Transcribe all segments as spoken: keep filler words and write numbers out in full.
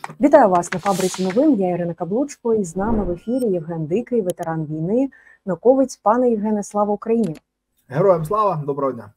Вітаю вас на фабриці новин. Я Ірина Каблучко, і з нами в ефірі Євген Дикий, ветеран війни, науковець. Пане Євгене, слава Україні! Героям слава, доброго дня!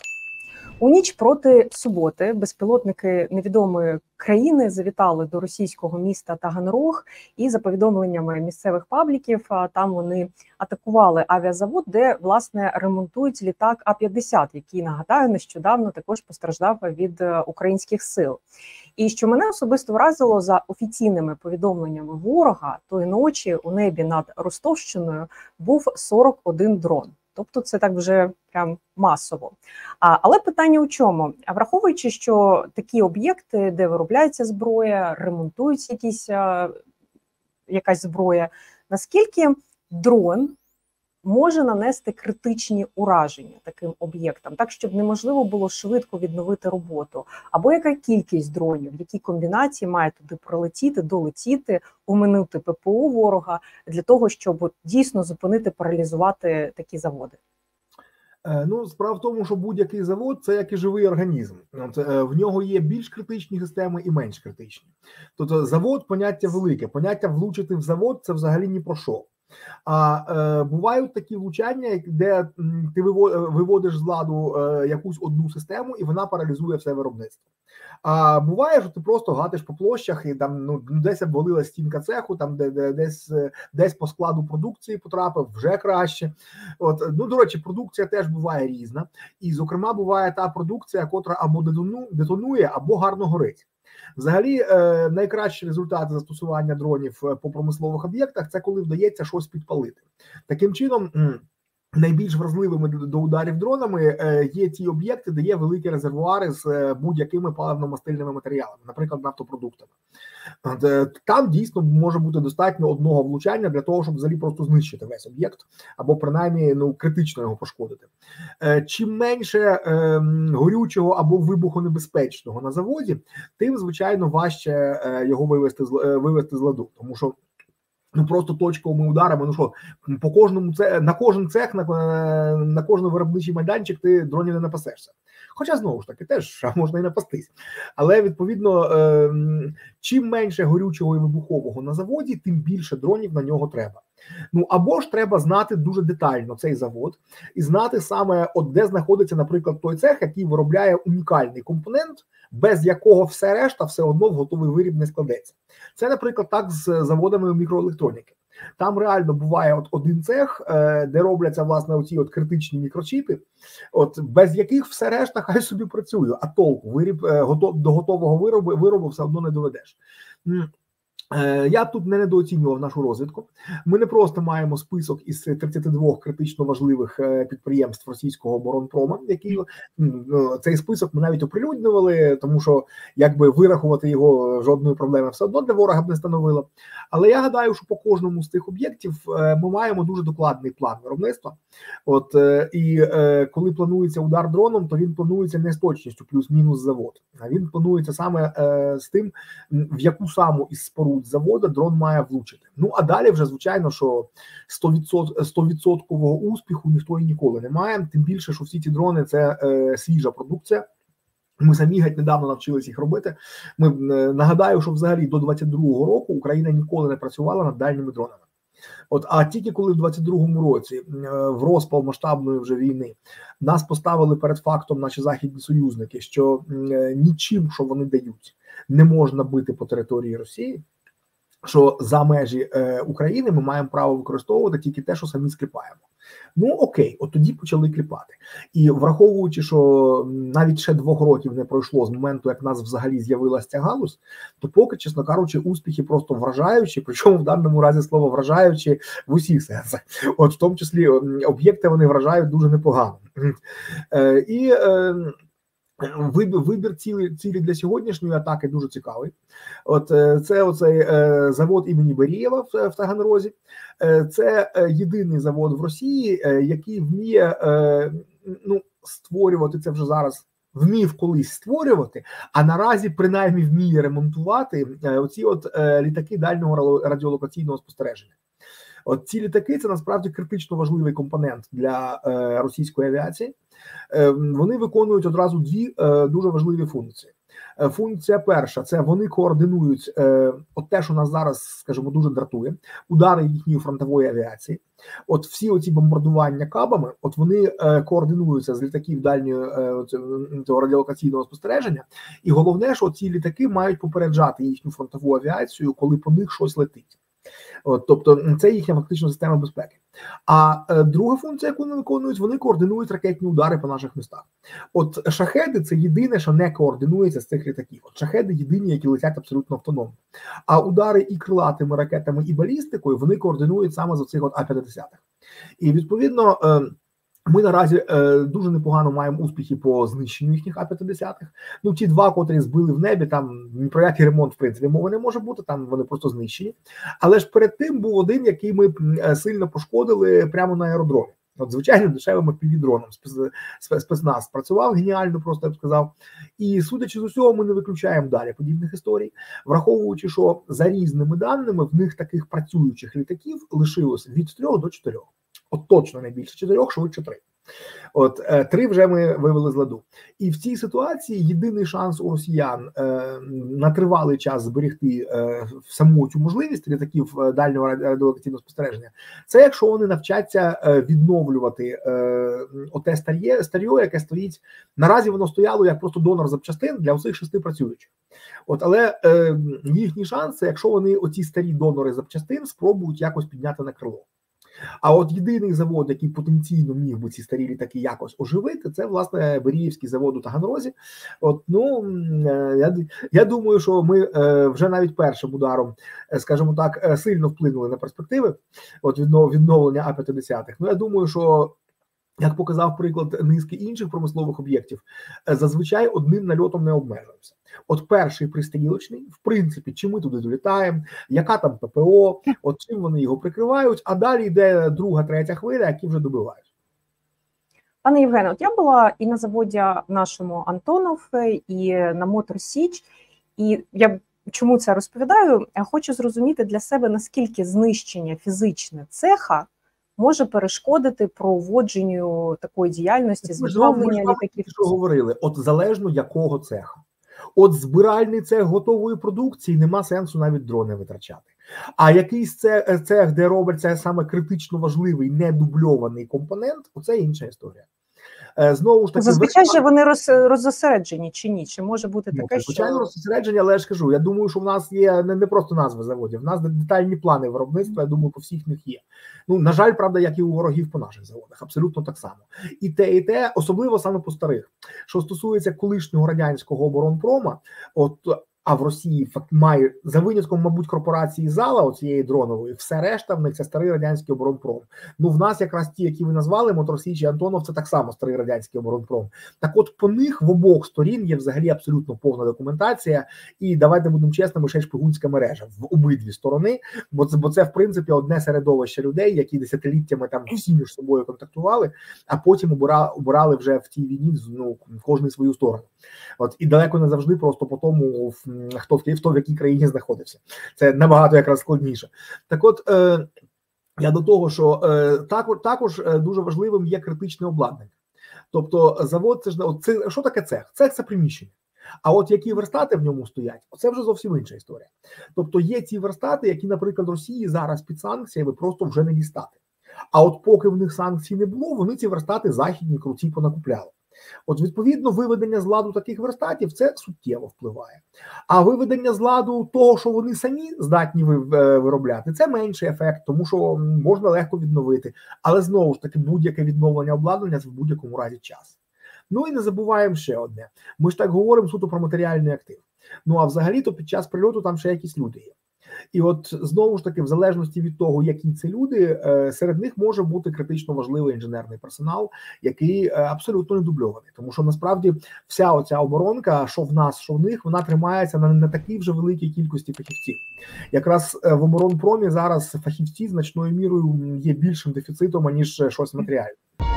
У ніч проти суботи безпілотники невідомої країни завітали до російського міста Таганрог, і за повідомленнями місцевих пабліків, там вони атакували авіазавод, де, власне, ремонтують літак А п'ятдесят, який, нагадаю, нещодавно також постраждав від українських сил. І що мене особисто вразило, за офіційними повідомленнями ворога, тої ночі у небі над Ростовщиною був сорок один дрон. Тобто це так вже прям масово. А, але питання у чому? А враховуючи, що такі об'єкти, де виробляється зброя, ремонтується якісь, а, якась зброя, наскільки дрон може нанести критичні ураження таким об'єктам, так, щоб неможливо було швидко відновити роботу? Або яка кількість дронів, які комбінації має туди прилетіти, долетіти, оминути ППО ворога для того, щоб дійсно зупинити, паралізувати такі заводи? Ну, справа в тому, що будь-який завод – це як і живий організм. В нього є більш критичні системи і менш критичні. Тобто завод – поняття велике. Поняття влучити в завод – це взагалі ні про що. А е, бувають такі влучання, де ти виводиш з ладу е, якусь одну систему, і вона паралізує все виробництво. А буває, що ти просто гатиш по площах, і там ну десь обвалила стінка цеху, там де, де десь десь по складу продукції потрапив, вже краще. От ну до речі, продукція теж буває різна, і зокрема буває та продукція, котра або детонує, або гарно горить. Взагалі, е, найкращі результати застосування дронів по промислових об'єктах – це коли вдається щось підпалити. Таким чином, найбільш вразливими до ударів дронами е, є ті об'єкти, де є великі резервуари з е, будь-якими паливно-мастильними матеріалами, наприклад, нафтопродуктами. Е, там дійсно може бути достатньо одного влучання для того, щоб взагалі просто знищити весь об'єкт, або принаймні ну, критично його пошкодити. Е, чим менше е, горючого або вибухонебезпечного на заводі, тим, звичайно, важче е, його вивести з, е, вивести з ладу, тому що ну просто точковими ударами, ну що, по кожному це на кожен цех, на, на кожен виробничий майданчик ти дронів не напасешся. Хоча, знову ж таки, теж можна і напастись. Але, відповідно, е, чим менше горючого і вибухового на заводі, тим більше дронів на нього треба. Ну, або ж треба знати дуже детально цей завод і знати саме, от де знаходиться, наприклад, той цех, який виробляє унікальний компонент, без якого все решта все одно в готовий виріб не складеться. Це, наприклад, так з заводами мікроелектроніки. Там реально буває от один цех, де робляться, власне, оці от критичні мікрочіпи, от без яких все решта хай собі працює, а толку виріб готов, до готового виробу, виробу все одно не доведеш. Я б тут не недооцінював нашу розвідку. Ми не просто маємо список із тридцяти двох критично важливих підприємств російського оборонпрома, які цей список ми навіть оприлюднювали, тому що якби вирахувати його жодної проблеми все одно для ворога б не становило. Але я гадаю, що по кожному з тих об'єктів ми маємо дуже докладний план виробництва. От і коли планується удар дроном, то він планується не з точністю плюс-мінус завод, а він планується саме з тим, в яку саму із споруд завода дрон має влучити. Ну, а далі вже, звичайно, що сто відсотків успіху ніхто і ніколи не має, тим більше, що всі ці дрони – це е, свіжа продукція. Ми самі геть недавно навчилися їх робити. Ми е, нагадаю, що взагалі до двадцять другого року Україна ніколи не працювала над дальніми дронами. От, а тільки коли в двадцять другому році, в розпал масштабної вже війни, нас поставили перед фактом наші західні союзники, що нічим, що вони дають, не можна бити по території Росії, що за межі е, України ми маємо право використовувати тільки те, що самі скліпаємо. Ну окей, от тоді почали кліпати. І враховуючи, що навіть ще двох років не пройшло з моменту, як в нас взагалі з'явилася ця галузь, то поки, чесно кажучи, успіхи просто вражаючі, причому в даному разі слово вражаючі в усіх сенсах. От в тому числі об'єкти вони вражають дуже непогано. Е, і... Е, Вибір, вибір цілі, цілі для сьогоднішньої атаки дуже цікавий. От це оцей е, завод імені Берієва в, в Таганрозі. Е, це єдиний завод в Росії, е, який вміє е, ну, створювати, це вже зараз вмів колись створювати, а наразі принаймні вміє ремонтувати е, оці от е, літаки дальнього радіолокаційного спостереження. От ці літаки – це насправді критично важливий компонент для е, російської авіації. Е, вони виконують одразу дві е, дуже важливі функції. Функція перша – це вони координують е, от те, що нас зараз, скажімо, дуже дратує, удари їхньої фронтової авіації. От всі оці бомбардування кабами, от вони е, координуються з літаків дальнього е, цього радіолокаційного спостереження. І головне, що ці літаки мають попереджати їхню фронтову авіацію, коли по них щось летить. От, тобто це їхня фактично система безпеки. А е, друга функція, яку вони виконують, вони координують ракетні удари по наших містах. От шахеди – це єдине, що не координується з цих літаків. От шахеди єдині, які летять абсолютно автономно. А удари і крилатими ракетами, і балістикою вони координують саме з цих от А п'ятдесят. І відповідно е, ми наразі е, дуже непогано маємо успіхи по знищенню їхніх А п'ятдесят. Ну, ті два, котрі збили в небі, там ні про який ремонт, в принципі, мови не може бути, там вони просто знищені. Але ж перед тим був один, який ми сильно пошкодили прямо на аеродромі. От, звичайно, дешевим півдроном спецназ працював геніально, просто я б сказав. І, судячи з усього, ми не виключаємо далі подібних історій, враховуючи, що за різними даними в них таких працюючих літаків лишилось від трьох до чотирьох. От точно не більше чотирьох, швидше три. От е, три вже ми вивели з ладу. І в цій ситуації єдиний шанс у росіян е, на тривалий час зберегти е, саму цю можливість літаків дальнього радіолокаційного спостереження, це якщо вони навчаться е, відновлювати е, оте старє, старьо, яке стоїть. Наразі воно стояло як просто донор запчастин для усіх шести працюючих. От, але е, їхній шанс, це якщо вони оці старі донори запчастин спробують якось підняти на крило. А от єдиний завод, який потенційно міг би ці старі літаки якось оживити, це, власне, Беріївський завод у Таганрозі. От, ну, я, я думаю, що ми вже навіть першим ударом, скажімо так, сильно вплинули на перспективи от відновлення А п'ятдесят. Ну, я думаю, що, як показав приклад низки інших промислових об'єктів, зазвичай одним нальотом не обмежуємося. От перший пристрілочний, в принципі, чи ми туди долітаємо, яка там ППО, от чим вони його прикривають, а далі йде друга, третя хвиля, які вже добивають. Пане Євгене, от я була і на заводі нашому Антонов, і на Мотор Січ, і я чому це розповідаю? Я хочу зрозуміти для себе, наскільки знищення фізичне цеха може перешкодити проводженню такої діяльності з відновлення літаків. Що говорили, от залежно якого цеха. От збиральний цех готової продукції нема сенсу навіть дрони витрачати. А якийсь цех, цех, де робиться саме критично важливий, недубльований компонент, оце інша історія. Знову ж таки, зазвичай же вони роз, роззосереджені чи ні? Чи може бути ну, таке, звичайно, що... розсередження, але я ж кажу, я думаю, що в нас є не, не просто назви заводів, в нас детальні плани виробництва, я думаю, по всіх них є. Ну, на жаль, правда, як і у ворогів по наших заводах, абсолютно так само. І те, і те, особливо саме по старих. Що стосується колишнього радянського оборонпрома, от, а в Росії має, за винятком, мабуть, корпорації Зала, оцієї дронової, все решта в них це старий радянський оборонпром. Ну, в нас якраз ті, які ви назвали, Мотор Січ і Антонов, це так само старий радянський оборонпром. Так от по них в обох сторін є взагалі абсолютно повна документація, і давайте будемо чесними, ще й шпигунська мережа в обидві сторони, бо це, бо це в принципі одне середовище людей, які десятиліттями там всі між собою контактували, а потім обирали, обирали вже в тій війні, ну, кожний свою сторону. От, і далеко не завжди просто по тому, хто в, хто в якій країні знаходився. Це набагато якраз складніше. Так от, е, я до того, що е, також, також дуже важливим є критичне обладнання. Тобто завод, це ж, це, що таке цех? Цех – це приміщення. А от які верстати в ньому стоять, це вже зовсім інша історія. Тобто є ці верстати, які, наприклад, Росії зараз під санкціями просто вже не дістати. А от поки в них санкцій не було, вони ці верстати західні круті понакупляли. От, відповідно, виведення з ладу таких верстатів, це суттєво впливає. А виведення з ладу того, що вони самі здатні виробляти, це менший ефект, тому що можна легко відновити. Але, знову ж таки, будь-яке відновлення обладнання – це в будь-якому разі час. Ну і не забуваємо ще одне. Ми ж так говоримо суто про матеріальний актив. Ну, а взагалі-то під час прильоту там ще якісь люди є. І от, знову ж таки, в залежності від того, які це люди, серед них може бути критично важливий інженерний персонал, який абсолютно не дубльований. Тому що, насправді, вся оця оборонка, що в нас, що в них, вона тримається на не такій вже великій кількості фахівців. Якраз в оборонпромі зараз фахівці значною мірою є більшим дефіцитом, аніж щось матеріальне.